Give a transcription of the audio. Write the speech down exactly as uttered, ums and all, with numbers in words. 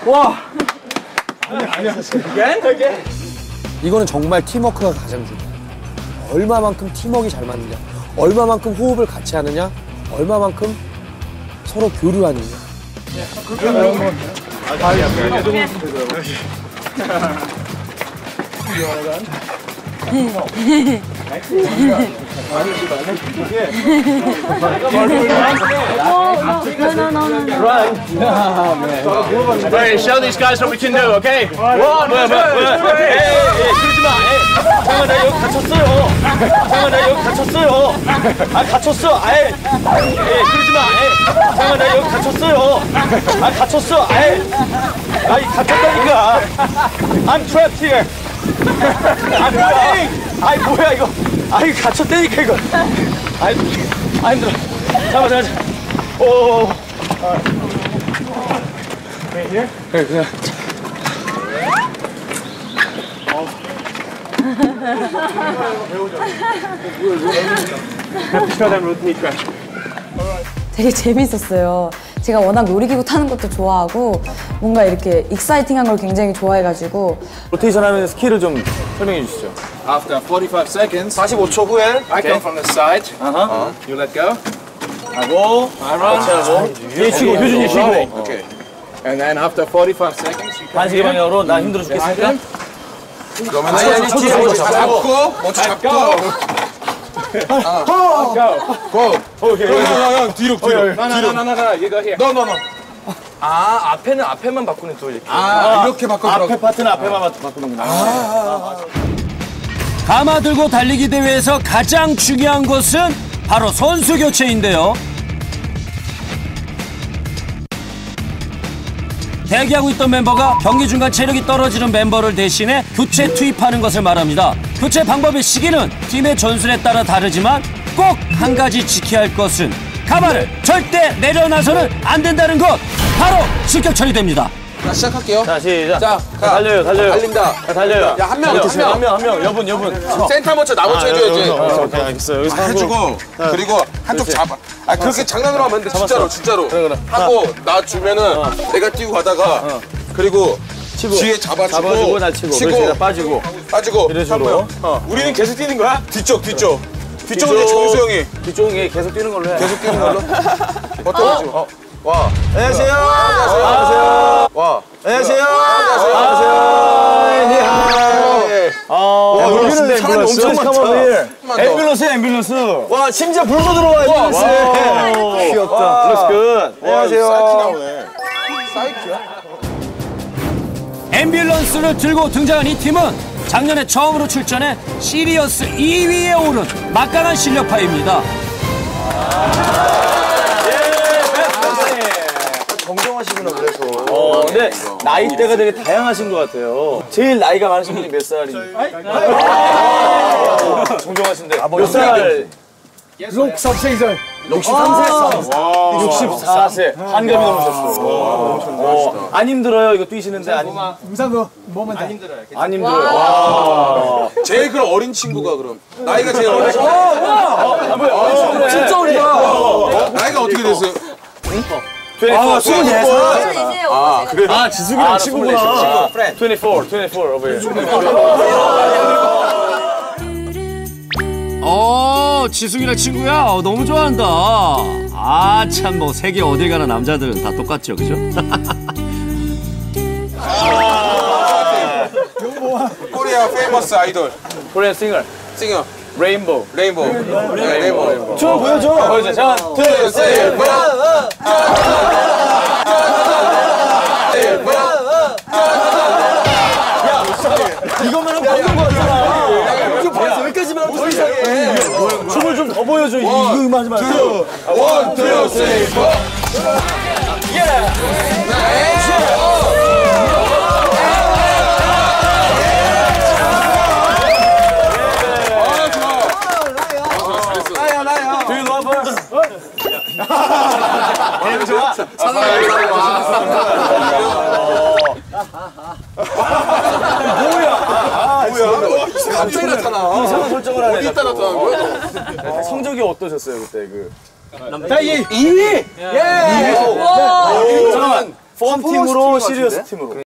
와. 아니야, 아니야. again? 이거는 정말 팀워크가 가장 중요해요. 얼마만큼 팀워크가 잘 맞느냐, 얼마만큼 호흡을 같이 하느냐, 얼마만큼 서로 교류하느냐. Alright, show these guys what we can do, okay? One, two, three. Hey, 그러지 마. 잠깐만, 나 여기 갇혔어요. 잠깐만, 나 여기 갇혔어요. 아, 갇혔어. 아예. 예, 그러지 마. 잠깐만, 나 여기 갇혔어요. 아, 갇혔어. 아예. 아이, 갇혔다니까. I'm trapped here. 아, 뭐야? 아이, 뭐야 이거? 아이, 갇혔다니까 이거. 아이, 아 힘들어. 잠깐만, 잠깐만. 오. Right here? 네, 그냥. 되게 재밌었어요. 제가 워낙 놀이기구 타는 것도 좋아하고 뭔가 이렇게 익사이팅한 걸 굉장히 좋아해가지고. 로테이션 하면 스킬을 좀 설명해 주시죠. After forty-five seconds, 사십오 초 후에 I come from the side. Uh-huh. You let go. 하고 I run. 하고 얘 쉬고 효준이 쉬고. Okay. And then after forty-five seconds, you come 반시계 here. 방향으로 나 힘들어 죽겠으니까. 그러면 아니, 아니, 손 뒤로 잡고, 먼저 잡고. 고. 오케이. 형 뒤로 뒤로. No, no, no, no, no. You go here. No, no, no. 아, 앞에는 앞에만 바꾸는 또 이렇게. 아, 이렇게 바꿔주라고. 앞에 파트는 앞에만 바꾸는구나. 가마 들고 달리기 대회에서 가장 중요한 것은 바로 선수 교체인데요. 대기하고 있던 멤버가 경기 중간 체력이 떨어지는 멤버를 대신해 교체 투입하는 것을 말합니다. 교체 방법의 시기는 팀의 전술에 따라 다르지만 꼭 한 가지 지켜야 할 것은 가마를 절대 내려놔서는 안 된다는 것. 바로 실격 처리됩니다. 자, 시작할게요. 자, 시작. 자, 가. 달려요, 달려요. 달린다. 자, 달려요. 야, 한 명, 한 명. 한 명, 한 명. 여분, 여분. 센터 먼저 나 먼저 해줘야지. 오케이, 알겠어요. 여기서 하고. 해주고 그리고 한쪽 잡아. 아 그렇게 장난으로 하면 안 돼. 진짜로 진짜로. 그래, 그래. 하고 나 주면은 내가 뛰고 가다가 그리고 치고. 뒤에 잡아주고 잡아주고, 날 치고. 그렇지, 나 빠지고. 빠지고 이런 식으로. 어. 우리는 계속 뛰는 거야? 뒤쪽 뒤쪽 뒤쪽은 이제 정수 형이 뒤쪽에 계속 뛰는 걸로 해. 계속 뛰는 걸로. 버텨가지고. 어. 와. 안녕하세요. 안녕하세요. 와. 안녕하세요. 안녕하세요. 아, 여기는 사람이 엄청 많다. 앰뷸런스, 앰뷸런스. 와, 심지어 불도 들어와, 앰뷸런스. 귀엽다. Looks good. 안녕하세요. 사이키 나오네. 사이키야? 앰뷸런스를 들고 등장한 이 팀은 작년에 처음으로 출전해 시리어스 이 위에 오른 막강한 실력파입니다. 정정하시구나, 그래서. 어, 근데 나이대가 되게 다양하신 것 같아요. 제일 나이가 많으신 분이 몇 살인지. 정정하신데. 몇 살? 육십삼 세. 육십삼 세? 육십사 세. 한갑이 넘으셨어. 어, 안 힘들어요, 이거 뛰시는데? 안, 우선 뭐만 다. 안 힘들어요. 와. 제일 그럼 어린 친구가 그럼 나이가 제일 어린 친구. 진짜 어리다. 나이가 어떻게 되세요? 아, 스물네 살. 아 그래? 아, 지숙이랑 친구구나. 이십사, 이십사, over here. 어, 지숙이랑 친구야. 어, 너무 좋아한다. 아, 참 뭐 세계 어딜 가나 남자들은 다 똑같죠, 그죠? 코리아 페이머스 아이돌 코리안 싱어. 싱어 레인보우. 레인보우. 네, 레인보우. 춤 보여줘. 보여줘. 자, 둘, 셋, 넷. 이거만 하면 보는 거 같잖아. 이거 벌써 여기까지만 하면 더 이상해. 춤을 좀 더 보여줘. 이거 하지 말고. 원, 투, 쓰리, 포. Do you love her? 너무 좋아? 뭐야? 뭐야? 갑자기 나타나. 이상한 설정을 하네. 어디 있다 나타나는 거야? 성적이 어떠셨어요 그때 그? 자, 이 이 위? 예. 이 위. 잠깐만. 펌 팀으로 시리어스 팀으로.